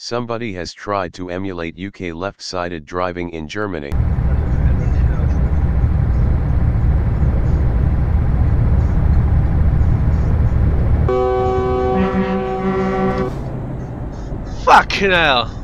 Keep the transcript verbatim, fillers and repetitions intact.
Somebody has tried to emulate U K left-sided driving in Germany. Fucking hell!